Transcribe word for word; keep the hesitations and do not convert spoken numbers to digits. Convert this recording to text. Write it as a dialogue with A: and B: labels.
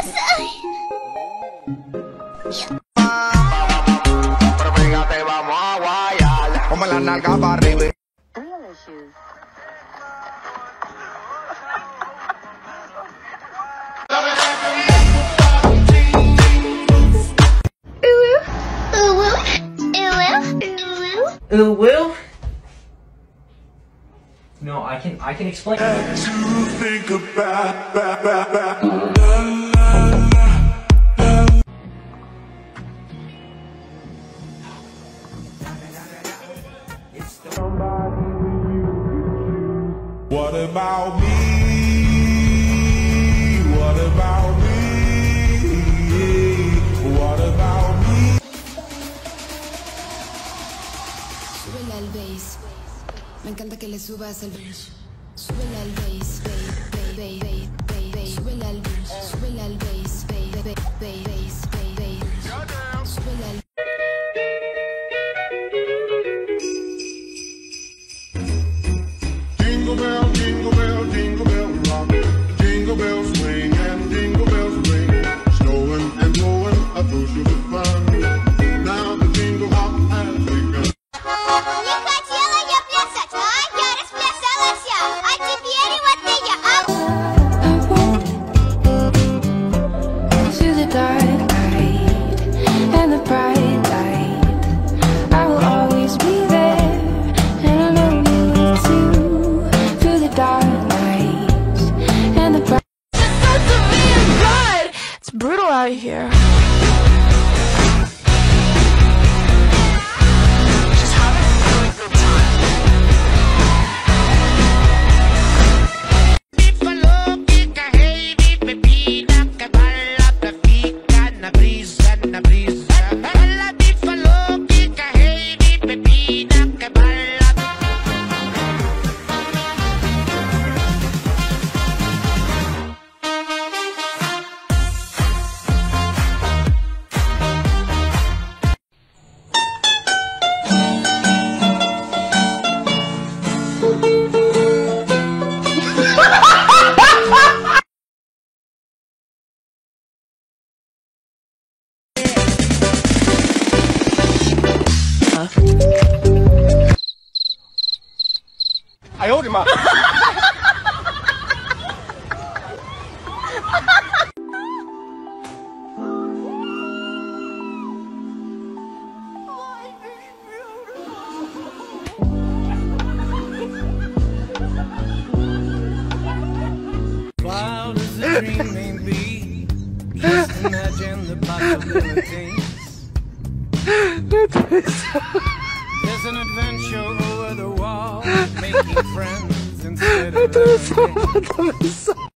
A: Pero fíjate, vamos a guayar. Como la nalga para arriba.
B: Real issues.
C: Ooh, will? No, I can I can explain.
A: To think about, about, about, about. What about me? What about me? What about me?
D: Súbele al bass. Me encanta que le subas el bass. Súbele al bass, bass, bass, bass, bass, bass. Súbele al bass, súbele al bass, bass, bass, bass, bass, bass. Súbele al
A: Jingle bell, jingle bell, jingle bell rock. Jingle bells swing and jingle bells ring. Snowing and blowing up through sugar fun. Now the jingle hop has begun.
E: Не хотела я плясать, а я расплясалась, а теперь вот и я.
D: to the dark night and the bright light. I will always be there, and I know you will too. Through the dark night and the bright. It's brutal out here.
A: I owed him up.
F: Wild as the dream may be, just imagine the possibilities. There's an adventure over the wall, making friends instead of enemies.